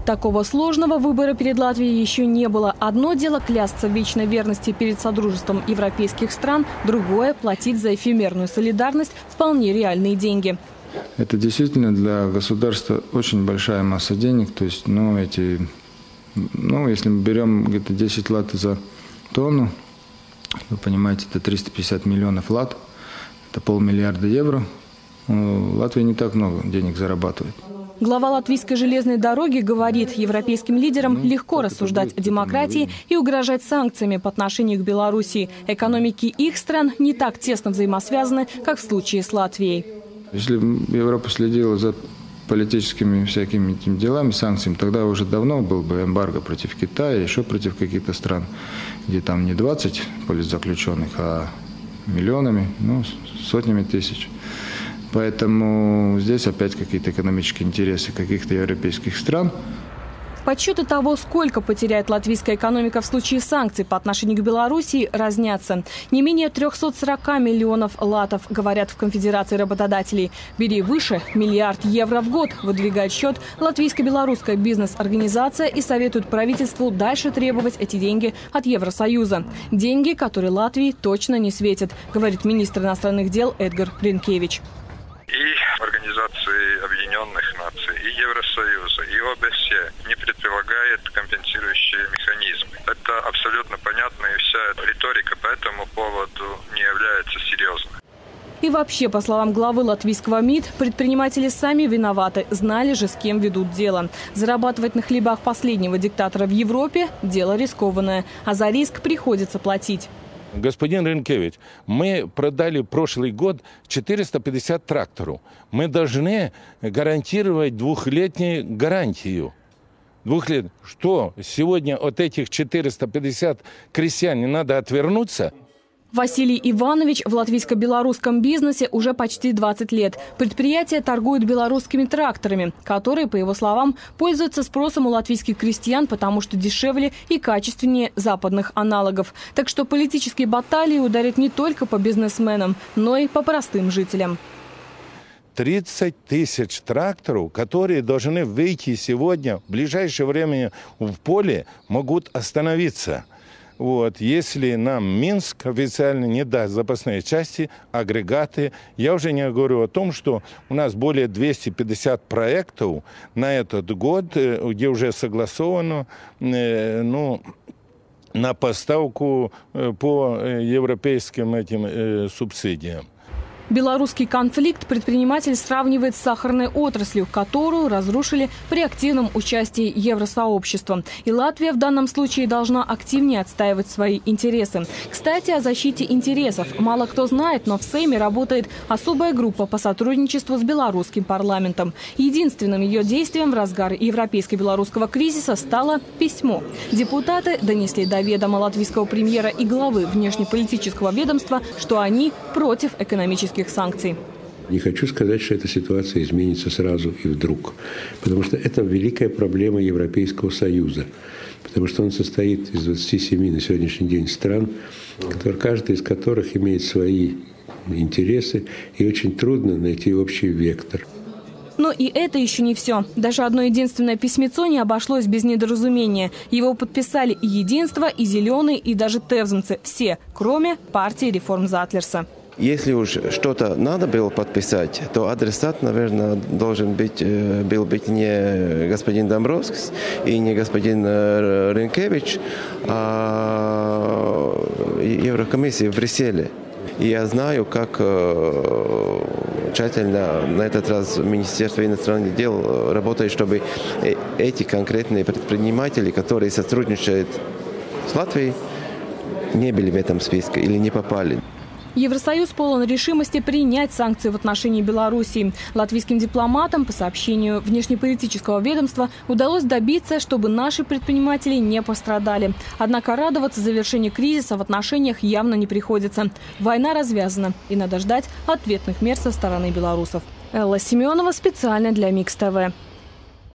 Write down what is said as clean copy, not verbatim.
Такого сложного выбора перед Латвией еще не было. Одно дело клясться в вечной верности перед Содружеством европейских стран, другое – платить за эфемерную солидарность вполне реальные деньги. Это действительно для государства очень большая масса денег. То есть, если мы берем где-то 10 лат за тонну, вы понимаете, это 350 миллионов лат, это 500 миллиарда евро. Латвия не так много денег зарабатывает. Глава Латвийской железной дороги говорит, европейским лидерам легко рассуждать о демократии и угрожать санкциями по отношению к Белоруссии. Экономики их стран не так тесно взаимосвязаны, как в случае с Латвией. Если Европа следила за политическими всякими этими делами, санкциями, тогда уже давно был бы эмбарго против Китая, еще против каких-то стран, где там не 20 политзаключенных, а миллионами, сотнями тысяч. Поэтому здесь опять какие-то экономические интересы каких-то европейских стран. Подсчеты того, сколько потеряет латвийская экономика в случае санкций по отношению к Белоруссии, разнятся. Не менее 340 миллионов латов, говорят в Конфедерации работодателей. Бери выше – 1 миллиард евро в год, выдвигает счет латвийско-белорусская бизнес-организация и советует правительству дальше требовать эти деньги от Евросоюза. Деньги, которые Латвии точно не светят, говорит министр иностранных дел Эдгар Ринкевич. И Организации Объединенных Наций, и Евросоюза, и ОБСЕ не предполагает компенсирующие механизмы. Это абсолютно понятно, и вся риторика по этому поводу не является серьезной. И вообще, по словам главы латвийского МИД, предприниматели сами виноваты, знали же, с кем ведут дело. Зарабатывать на хлебах последнего диктатора в Европе – дело рискованное, а за риск приходится платить. Господин Ринкевич, мы продали прошлый год 450 тракторов. Мы должны гарантировать 2-летнюю гарантию. 2 лет. Что, сегодня от этих 450 крестьян не надо отвернуться? Василий Иванович в латвийско-белорусском бизнесе уже почти 20 лет. Предприятие торгует белорусскими тракторами, которые, по его словам, пользуются спросом у латвийских крестьян, потому что дешевле и качественнее западных аналогов. Так что политические баталии ударят не только по бизнесменам, но и по простым жителям. 30 тысяч тракторов, которые должны выйти сегодня, в ближайшее время в поле, могут остановиться. Если нам Минск официально не даст запасные части, агрегаты, я уже не говорю о том, что у нас более 250 проектов на этот год, где уже согласовано на поставку по европейским этим субсидиям. Белорусский конфликт предприниматель сравнивает с сахарной отраслью, которую разрушили при активном участии Евросообщества. И Латвия в данном случае должна активнее отстаивать свои интересы. Кстати, о защите интересов мало кто знает, но в Сейме работает особая группа по сотрудничеству с белорусским парламентом. Единственным ее действием в разгар европейско-белорусского кризиса стало письмо. Депутаты донесли до ведома латвийского премьера и главы внешнеполитического ведомства, что они против экономических санкций. Не хочу сказать, что эта ситуация изменится сразу и вдруг, потому что это великая проблема Европейского Союза, потому что он состоит из 27 на сегодняшний день стран, каждая из которых имеет свои интересы, и очень трудно найти общий вектор. Но и это еще не все. Даже одно единственное письмецо не обошлось без недоразумения. Его подписали и Единство, и Зеленые, и даже Тевземцы. Все, кроме партии Реформ Затлерса. Если уж что-то надо было подписать, то адресат, наверное, должен был быть не господин Домбровскис и не господин Ринкевич, а Еврокомиссия в Брюсселе. И я знаю, как тщательно на этот раз Министерство иностранных дел работает, чтобы эти конкретные предприниматели, которые сотрудничают с Латвией, не были в этом списке или не попали. Евросоюз полон решимости принять санкции в отношении Белоруссии. Латвийским дипломатам, по сообщению внешнеполитического ведомства, удалось добиться, чтобы наши предприниматели не пострадали. Однако радоваться завершению кризиса в отношениях явно не приходится. Война развязана, и надо ждать ответных мер со стороны белорусов. Элла Семенова специально для Микс ТВ.